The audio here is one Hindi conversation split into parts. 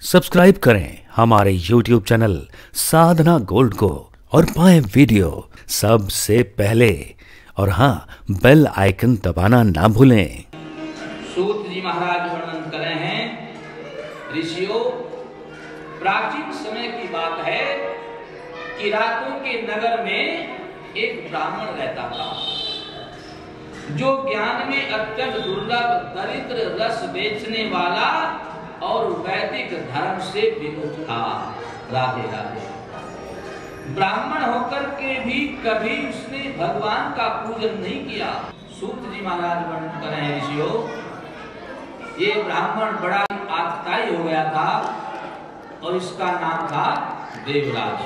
सब्सक्राइब करें हमारे YouTube चैनल साधना गोल्ड को और पाएं वीडियो सबसे पहले। और हाँ, बेल आइकन दबाना ना भूलें। सूत जी महाराज वर्णन करे हैं, ऋषियों, प्राचीन समय की बात है कि रातों के नगर में एक ब्राह्मण रहता था जो ज्ञान में अत्यंत दुर्लभ दरिद्र रस बेचने वाला और वैदिक धर्म से विमुख था। राधे राधे। ब्राह्मण होकर के भी कभी उसने भगवान का पूजन नहीं किया। सूत जी महाराज वर्णन कर रहे हैं, ऋषियों, ये ब्राह्मण बड़ा आतताई हो गया था और इसका नाम था देवराज।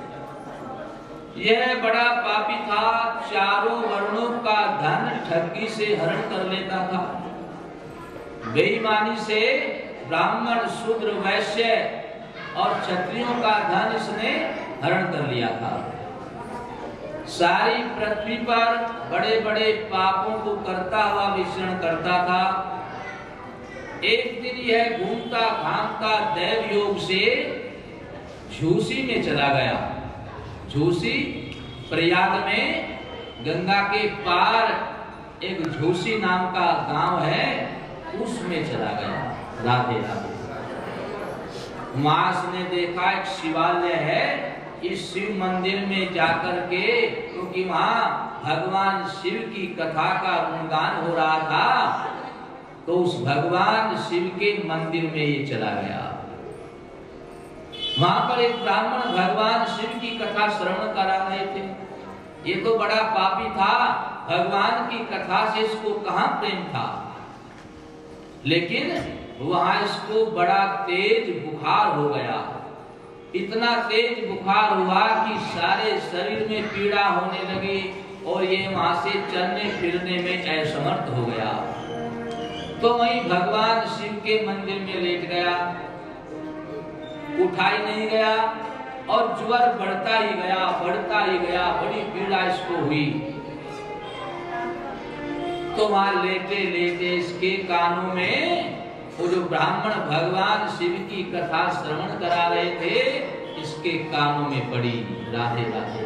यह बड़ा पापी था, चारों वर्णों का धन ठगी से हरण कर लेता था। बेईमानी से ब्राह्मण, शूद्र, वैश्य और क्षत्रियों का धन इसने हरण कर लिया था। सारी पृथ्वी पर बड़े बड़े पापों को करता हुआ विचरण करता था। एक दिन यह घूमता घामता दैव योग से झूसी में चला गया। झूसी प्रयाग में गंगा के पार एक झूसी नाम का गांव है, उसमें चला गया। राधे राधे। मास ने देखा एक शिवालय है, इस शिव मंदिर में जाकर के, क्योंकि वहां भगवान शिव की कथा का गुणगान हो रहा था, तो उस भगवान शिव के मंदिर में ये चला गया। वहां पर एक ब्राह्मण भगवान शिव की कथा श्रवण करा रहे थे। ये तो बड़ा पापी था, भगवान की कथा से इसको कहां प्रेम था। लेकिन वहां इसको बड़ा तेज बुखार हो गया। इतना तेज बुखार हुआ कि सारे शरीर में पीड़ा होने लगी और ये वहां से चलने फिरने में असमर्थ हो गया। तो वहीं भगवान शिव के मंदिर में लेट गया, उठाई नहीं गया और ज्वर बढ़ता ही गया, बढ़ता ही गया, बड़ी पीड़ा इसको हुई। तो वहां लेटे लेटे इसके कानों में वो जो ब्राह्मण भगवान शिव की कथा श्रवण करा रहे थे, इसके कानों में पड़ी। राधे राधे।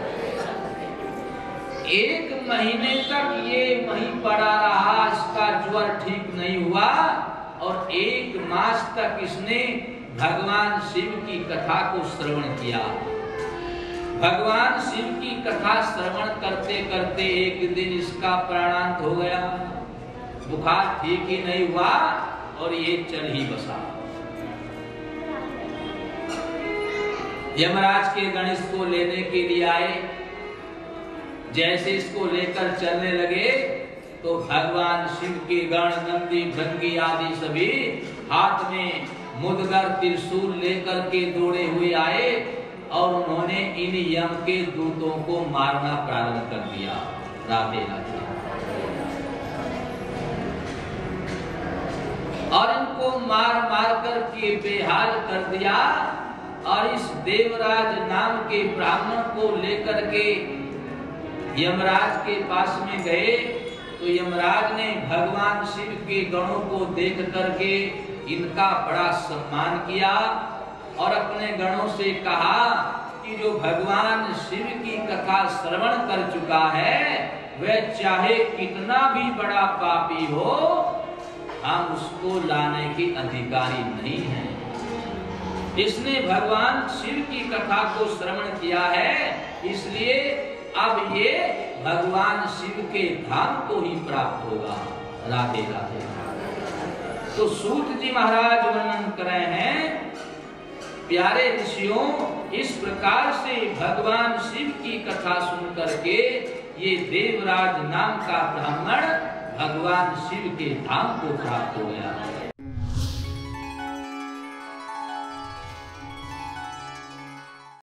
एक महीने तक ये वहीं पड़ा रहा, इसका ज्वर ठीक नहीं हुआ और एक मास तक इसने भगवान शिव की कथा को श्रवण किया। भगवान शिव की कथा श्रवण करते करते एक दिन इसका प्राणांत हो गया। बुखार ठीक ही नहीं हुआ और ये चल ही बसा। यमराज के गण इसको लेने के लिए आए। जैसे इसको लेकर चलने लगे तो भगवान शिव के गण, नंदी, भृंगी आदि सभी हाथ में मुदगर, त्रिशूल लेकर के दौड़े हुए आए और उन्होंने इन यम के दूतों को मारना प्रारंभ कर दिया। राधे राधे। और इनको मार मार कर के बेहाल कर दिया और इस देवराज नाम के ब्राह्मण को लेकर के यमराज के पास में गए। तो यमराज ने भगवान शिव के गणों को देख करके इनका बड़ा सम्मान किया और अपने गणों से कहा कि जो भगवान शिव की कथा श्रवण कर चुका है, वह चाहे कितना भी बड़ा पापी हो, हम उसको लाने के अधिकारी नहीं हैं। इसने भगवान शिव की कथा को श्रवण किया है, इसलिए अब ये भगवान शिव के धाम को ही प्राप्त होगा। राधे राधे। तो सूत जी महाराज वर्णन कर रहे हैं, प्यारे ऋषियों, इस प्रकार से भगवान शिव की कथा सुन करके ये देवराज नाम का ब्राह्मण भगवान शिव के धाम को प्राप्त हो गया।